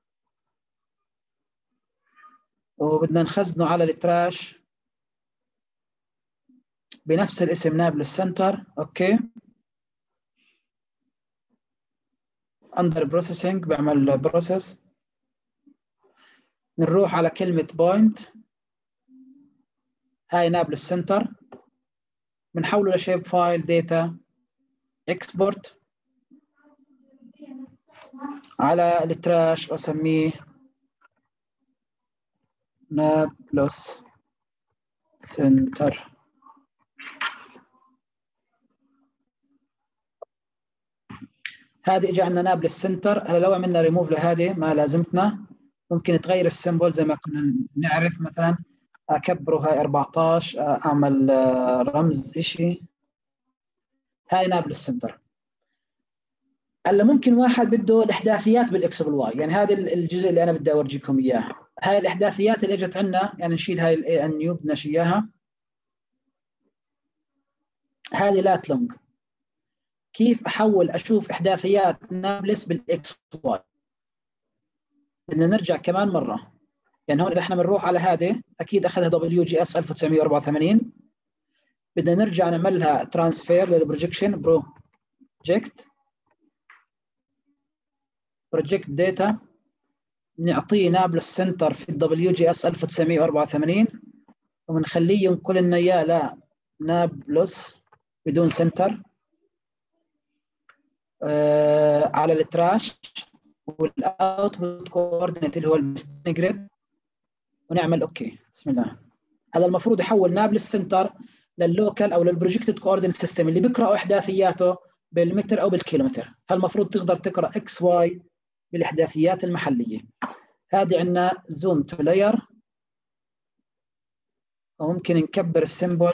وبدنا نخزنه على التراش بنفس الاسم نابلس سنتر. اوكي. اندر بروسيسنج بعمل بروسيس. نروح على كلمة بوينت، هاي نابلس سنتر، بنحوله لشيب فايل داتا اكسبورت على التراش واسميه نابلس سنتر. هذه اجى عندنا نابلس سنتر. هلا لو عملنا ريموف لهذه ما لازمتنا، ممكن تغير السيمبل زي ما كنا نعرف. مثلا اكبره هاي أربعة عشر، اعمل رمز شيء. هاي نابلس سنتر. هلا ممكن واحد بده الاحداثيات بالاكس والواي، يعني هذا الجزء اللي انا بدي اورجيكم اياه. هاي الاحداثيات اللي اجت عندنا، يعني نشيل هاي الاي ان يو، بدنا اياها. هذه لات لونج. كيف احول اشوف احداثيات نابلس بالاكس واي؟ بدنا نرجع كمان مره، يعني هون اذا احنا بنروح على هذه اكيد اخذها دبليو جي اس ألف وتسعمية وأربعة وثمانين، بدنا نرجع نعملها ترانسفير للبروجكشن بروجكت بروجكت داتا، نعطيه نابلس سنتر في الدبليو جي اس ألف وتسعمية وأربعة وثمانين وبنخليه ينقل لنا اياه لا نابلس بدون سنتر آه على التراش والاوتبوت كوردينيت اللي هو البستنج جريد، ونعمل اوكي. بسم الله. هذا المفروض يحول نابلس سنتر لللوكال او للبروجكتد كوردينيت سيستم اللي بيقرأ احداثياته بالمتر او بالكيلومتر، فالمفروض تقدر تقرأ اكس واي بالاحداثيات المحليه. هذه عندنا زوم تو لاير، وممكن نكبر السيمبل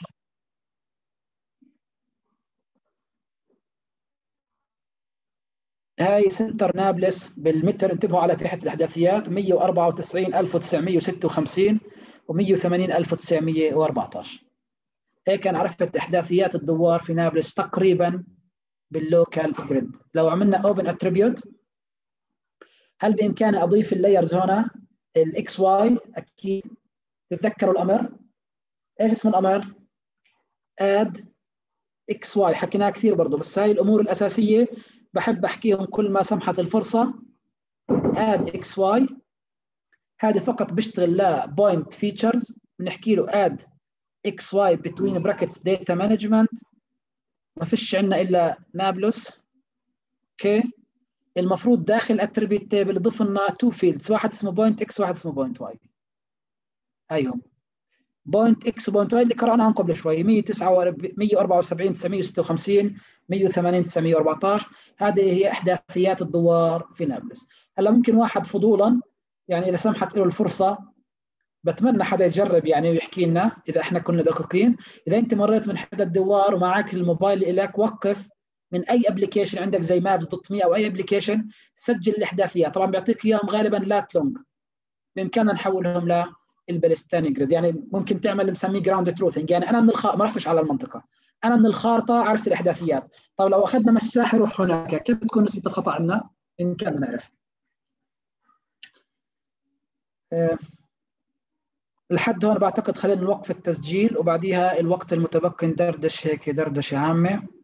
هاي سنتر نابلس بالمتر. انتبهوا على تحت الاحداثيات مية وأربعة وتسعين ألف وتسعمية وستة وخمسين ومية وثمانين ألف وتسعمية وأربعطعش. هيك انا عرفت احداثيات الدوار في نابلس تقريبا باللوكال جريد. لو عملنا اوبن اتريبيوت، هل بامكاني اضيف اللايرز هنا الاكس واي؟ اكيد. تتذكروا الامر ايش اسم الامر؟ اد اكس واي. حكيناها كثير برضه، بس هاي الامور الاساسيه بحب احكيهم كل ما سمحت الفرصه. اد اكس واي هذه فقط بيشتغل لا بوينت فيتشرز، بنحكي له اد اكس واي بتوين براكتس داتا مانجمنت، ما فيش عندنا الا نابلس. اوكي، المفروض داخل اتريبيوت تيبل يضيف لنا تو فيلدز، واحد اسمه بوينت اكس وواحد اسمه بوينت واي. هيهم بوينت اكس وبوينت واي اللي قرأناهم قبل شوي، مية وأربعة وسبعين تسعمية وستة وخمسين مية وثمانين تسعمية وأربعطعش. هذه هي احداثيات الدوار في نابلس. هلا ممكن واحد فضولا، يعني اذا سمحت له الفرصه بتمنى حدا يجرب يعني ويحكي لنا اذا احنا كنا دقيقين. اذا انت مريت من حدا الدوار ومعك الموبايل لك، وقف من اي ابلكيشن عندك زي مابس دوت مي او اي ابلكيشن، سجل الاحداثيات. طبعا بيعطيك اياهم غالبا لات لونج، بامكاننا نحولهم للبلستاني جريد. يعني ممكن تعمل اللي بنسميه جراوند تروثنج، يعني انا من الخ... ما رحتش على المنطقه، انا من الخارطه عرفت الاحداثيات. طب لو اخذنا مساحه روح هناك، كيف بتكون نسبه الخطا عندنا؟ بامكاننا نعرف. أه... لحد هون بعتقد خلينا نوقف التسجيل، وبعديها الوقت المتبقي ندردش هيك دردشه عامه.